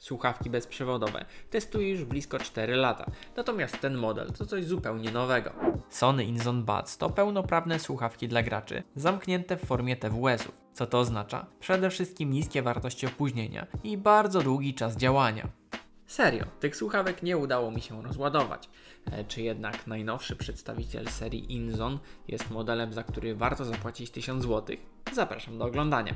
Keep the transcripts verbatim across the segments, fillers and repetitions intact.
Słuchawki bezprzewodowe testuję już blisko cztery lata, natomiast ten model to coś zupełnie nowego. Sony InZone Buds to pełnoprawne słuchawki dla graczy, zamknięte w formie T W S-ów. Co to oznacza? Przede wszystkim niskie wartości opóźnienia i bardzo długi czas działania. Serio, tych słuchawek nie udało mi się rozładować. E, czy jednak najnowszy przedstawiciel serii InZone jest modelem, za który warto zapłacić tysiąc złotych? Zapraszam do oglądania.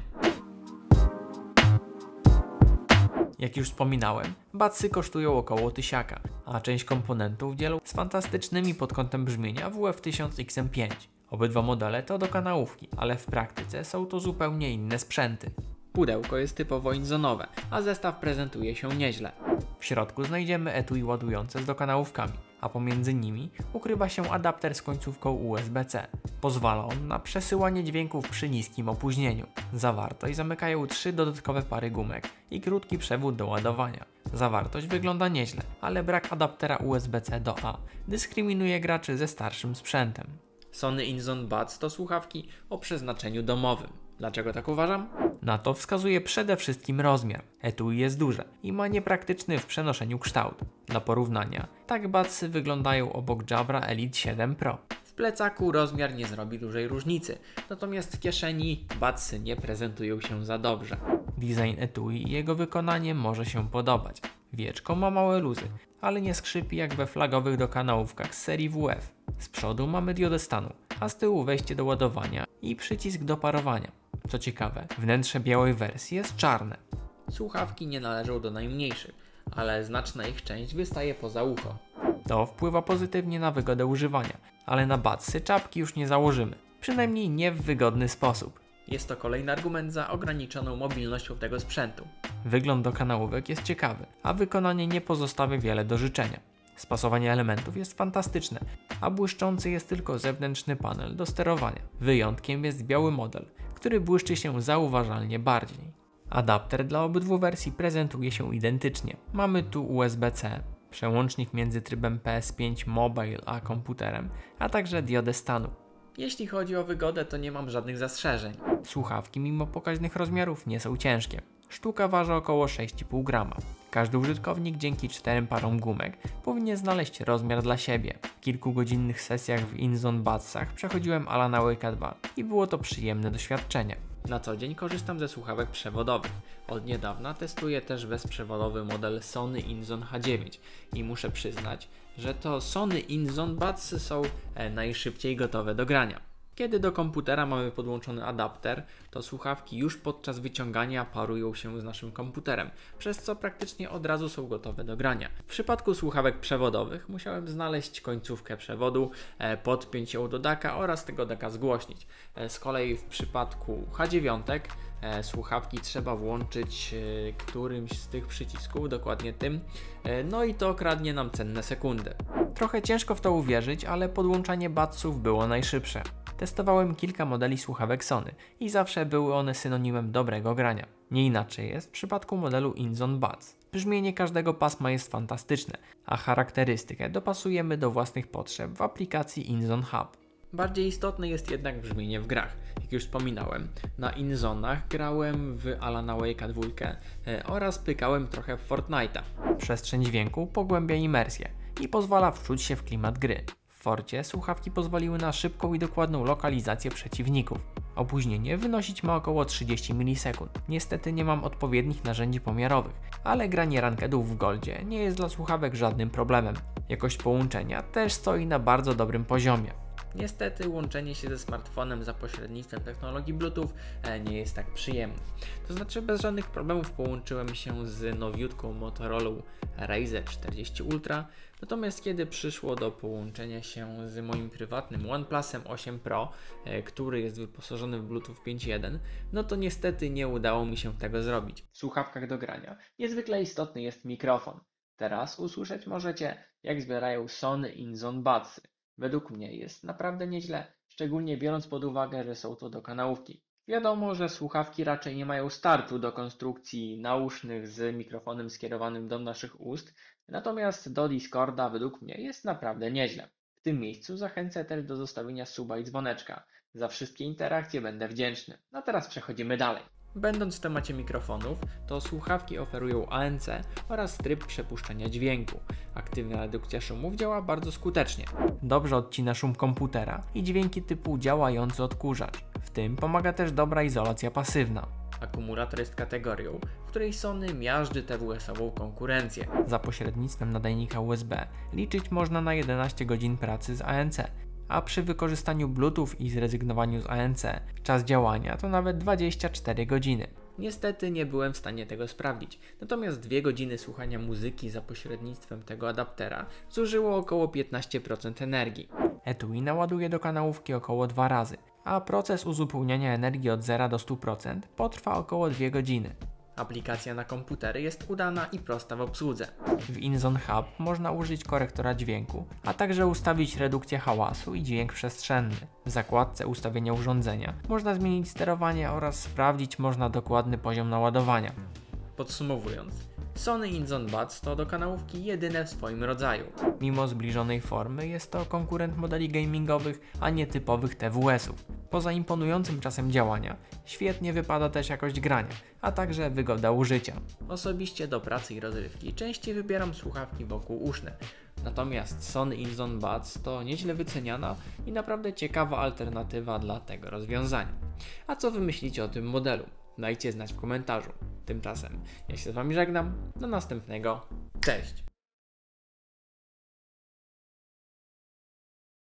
Jak już wspominałem, Budsy kosztują około tysiaka, a część komponentów dzielą z fantastycznymi pod kątem brzmienia W F tysiąc X M pięć. Obydwa modele to do kanałówki, ale w praktyce są to zupełnie inne sprzęty. Pudełko jest typowo inzonowe, a zestaw prezentuje się nieźle. W środku znajdziemy etui ładujące z dokanałówkami, a pomiędzy nimi ukrywa się adapter z końcówką U S B C. Pozwala on na przesyłanie dźwięków przy niskim opóźnieniu. Zawartość zamykają trzy dodatkowe pary gumek i krótki przewód do ładowania. Zawartość wygląda nieźle, ale brak adaptera U S B C do A dyskryminuje graczy ze starszym sprzętem. Sony InZone Buds to słuchawki o przeznaczeniu domowym. Dlaczego tak uważam? Na to wskazuje przede wszystkim rozmiar. Etui jest duże i ma niepraktyczny w przenoszeniu kształt. Dla porównania, tak Budsy wyglądają obok Jabra Elite siedem Pro. W plecaku rozmiar nie zrobi dużej różnicy, natomiast w kieszeni Budsy nie prezentują się za dobrze. Design etui i jego wykonanie może się podobać. Wieczko ma małe luzy, ale nie skrzypi jak we flagowych dokanałówkach z serii W F. Z przodu mamy diodę stanu, a z tyłu wejście do ładowania i przycisk do parowania. Co ciekawe, wnętrze białej wersji jest czarne. Słuchawki nie należą do najmniejszych, ale znaczna ich część wystaje poza ucho. To wpływa pozytywnie na wygodę używania, ale na Budsy czapki już nie założymy, przynajmniej nie w wygodny sposób. Jest to kolejny argument za ograniczoną mobilnością tego sprzętu. Wygląd dokanałówek jest ciekawy, a wykonanie nie pozostawia wiele do życzenia. Spasowanie elementów jest fantastyczne, a błyszczący jest tylko zewnętrzny panel do sterowania. Wyjątkiem jest biały model, który błyszczy się zauważalnie bardziej. Adapter dla obydwu wersji prezentuje się identycznie. Mamy tu U S B C, przełącznik między trybem P S pięć Mobile a komputerem, a także diodę stanu. Jeśli chodzi o wygodę, to nie mam żadnych zastrzeżeń. Słuchawki mimo pokaźnych rozmiarów nie są ciężkie. Sztuka waży około sześć i pół grama. Każdy użytkownik dzięki czterem parom gumek powinien znaleźć rozmiar dla siebie. W kilkugodzinnych sesjach w InZone Budsach przechodziłem Alana Wake'a dwa i było to przyjemne doświadczenie. Na co dzień korzystam ze słuchawek przewodowych. Od niedawna testuję też bezprzewodowy model Sony InZone H dziewięć i muszę przyznać, że to Sony InZone Budsy są e, najszybciej gotowe do grania. Kiedy do komputera mamy podłączony adapter, to słuchawki już podczas wyciągania parują się z naszym komputerem, przez co praktycznie od razu są gotowe do grania. W przypadku słuchawek przewodowych musiałem znaleźć końcówkę przewodu, e, podpiąć ją do daka oraz tego daka zgłośnić. E, z kolei w przypadku H dziewięć e, słuchawki trzeba włączyć e, którymś z tych przycisków, dokładnie tym, e, no i to kradnie nam cenne sekundy. Trochę ciężko w to uwierzyć, ale podłączanie Budsów było najszybsze. Testowałem kilka modeli słuchawek Sony i zawsze były one synonimem dobrego grania. Nie inaczej jest w przypadku modelu InZone Buds. Brzmienie każdego pasma jest fantastyczne, a charakterystykę dopasujemy do własnych potrzeb w aplikacji InZone Hub. Bardziej istotne jest jednak brzmienie w grach. Jak już wspominałem, na InZonach grałem w Alana Wake'a dwa e, oraz pykałem trochę w Fortnite'a. Przestrzeń dźwięku pogłębia imersję i pozwala wczuć się w klimat gry. W Forcie słuchawki pozwoliły na szybką i dokładną lokalizację przeciwników. Opóźnienie wynosić ma około trzydzieści milisekund. Niestety nie mam odpowiednich narzędzi pomiarowych, ale granie rankedów w Goldzie nie jest dla słuchawek żadnym problemem. Jakość połączenia też stoi na bardzo dobrym poziomie. Niestety łączenie się ze smartfonem za pośrednictwem technologii Bluetooth nie jest tak przyjemne. To znaczy bez żadnych problemów połączyłem się z nowiutką Motorola Razr czterdzieści Ultra, natomiast kiedy przyszło do połączenia się z moim prywatnym OnePlusem osiem Pro, który jest wyposażony w Bluetooth pięć jeden, no to niestety nie udało mi się tego zrobić. W słuchawkach do grania niezwykle istotny jest mikrofon. Teraz usłyszeć możecie, jak zbierają Sony InZone Budsy. Według mnie jest naprawdę nieźle, szczególnie biorąc pod uwagę, że są to dokanałówki. Wiadomo, że słuchawki raczej nie mają startu do konstrukcji nausznych z mikrofonem skierowanym do naszych ust, natomiast do Discorda według mnie jest naprawdę nieźle. W tym miejscu zachęcę też do zostawienia suba i dzwoneczka. Za wszystkie interakcje będę wdzięczny. A teraz przechodzimy dalej. Będąc w temacie mikrofonów, to słuchawki oferują A N C oraz tryb przepuszczania dźwięku. Aktywna redukcja szumów działa bardzo skutecznie. Dobrze odcina szum komputera i dźwięki typu działający odkurzacz. W tym pomaga też dobra izolacja pasywna. Akumulator jest kategorią, w której Sony miażdży T W S-ową konkurencję. Za pośrednictwem nadajnika U S B liczyć można na jedenaście godzin pracy z A N C, a przy wykorzystaniu Bluetooth i zrezygnowaniu z A N C czas działania to nawet dwadzieścia cztery godziny. Niestety nie byłem w stanie tego sprawdzić, natomiast dwie godziny słuchania muzyki za pośrednictwem tego adaptera zużyło około piętnaście procent energii. Etui naładuje do kanałówki około dwa razy, a proces uzupełniania energii od zera do stu procent potrwa około dwie godziny. Aplikacja na komputery jest udana i prosta w obsłudze. W InZone Hub można użyć korektora dźwięku, a także ustawić redukcję hałasu i dźwięk przestrzenny. W zakładce ustawienia urządzenia można zmienić sterowanie oraz sprawdzić można dokładny poziom naładowania. Podsumowując, Sony InZone Buds to do kanałówki jedyne w swoim rodzaju. Mimo zbliżonej formy jest to konkurent modeli gamingowych, a nie typowych T W S-ów. Poza imponującym czasem działania, świetnie wypada też jakość grania, a także wygoda użycia. Osobiście do pracy i rozrywki częściej wybieram słuchawki wokółuszne. Natomiast Sony InZone Buds to nieźle wyceniana i naprawdę ciekawa alternatywa dla tego rozwiązania. A co wy myślicie o tym modelu? Dajcie znać w komentarzu. Tymczasem ja się z wami żegnam, do następnego, cześć!